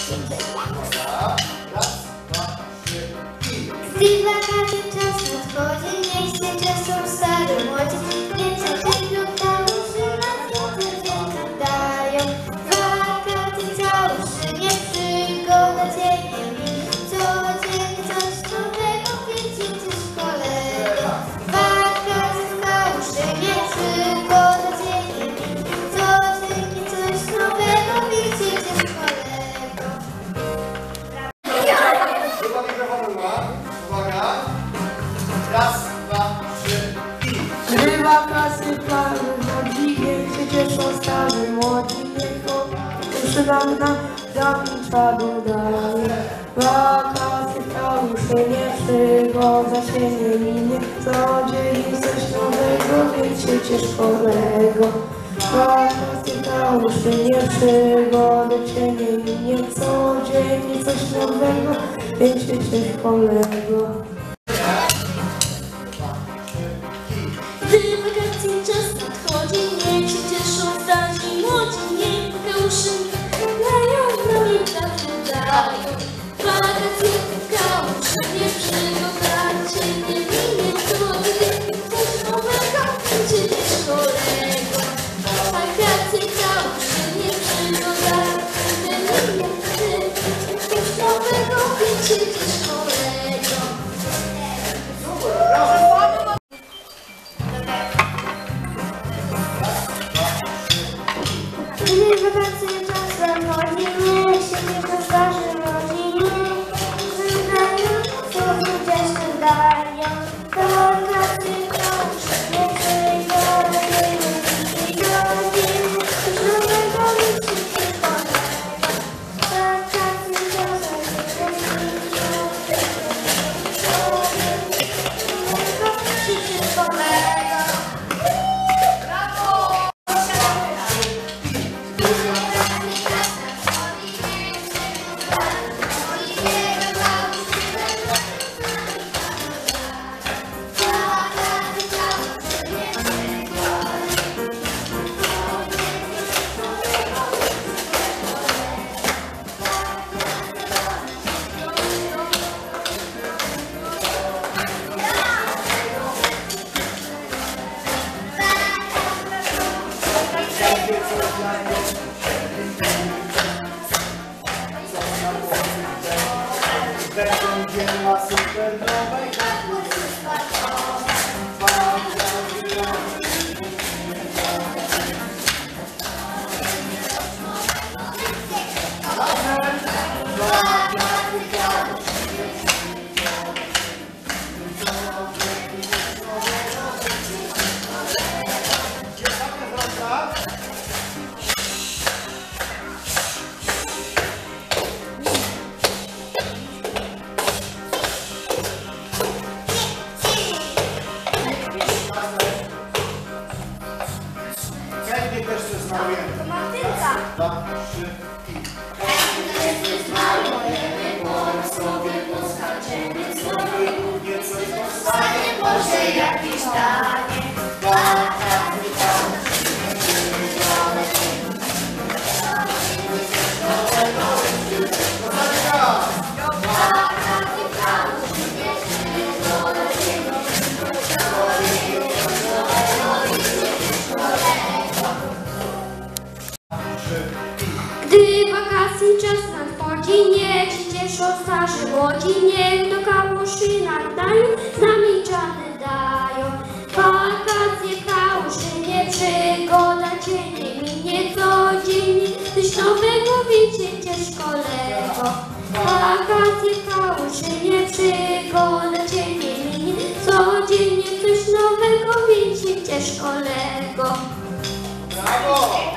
Gdy wakacji czas nadchodzi, niech się cieszą stary młodzi, więcej tego kałuży na wiatr dają. Wakacje całuszy, nie przygoda cienie mi, codziennie coś nowego widzicie w szkole. Wakacje całuszy, nie przygoda cienie mi, codziennie coś nowego widzicie w szkole. Raz, dwa, trzy i... Gdy wakacje chodzi, niech się cieszą starzy młodzi, niech nam zapicza dodaje. Wakacje kałusze, nie przygoda się nie minie, codziennie coś nowego, więc się ciesz kolego. Wakacje kałusze, nie przygoda się nie minie, codziennie coś nowego, więc się ciesz kolego. Gdy wakacje czas nadchodzi, niech się cieszą starzy młodzi, niech kałuszy dają, nam im wiatr dają. Wakacje kałusze, nie przygoda cię nie minie, codziennie coś nowego, będzie szkolego. Wakacje kałusze, nie przygoda cię nie minie, coś nowego, będzie szkolego. Gdy wakacje czas nadchodzi, niech się cieszą starzy młodzi, niech dają, co dzieciom dają. Wakacje kałuże, nie przygoda cię nie minie, codziennie coś nowego widzicie w szkole. Wakacje kałuże, nie przygoda widzicie w szkole. Będzie na supernowej To Martynka. 2, 3 i... Jesteś malujemy, błogosławie poskaczemy, znowu głównie coś powstanie, może jakiś tanie. Wakacje kałuże, nie przygoda cię nie minie, codziennie coś nowego widzicie w szkole. Wakacje kałuże, nie przygoda cię nie minie, codziennie coś nowego widzicie w szkole. Gdy wakacje czas nadchodzi, niech się cieszą starzy młodzi, niech do kałuży nadają, z nami czarny dają. Wakacje kałuży, nie przygoda cię nie minie, codziennie coś nowego widzicie w szkolego. Wakacje kałuży, nie przygoda cię nie minie, codziennie coś nowego widzicie w szkolego. Brawo!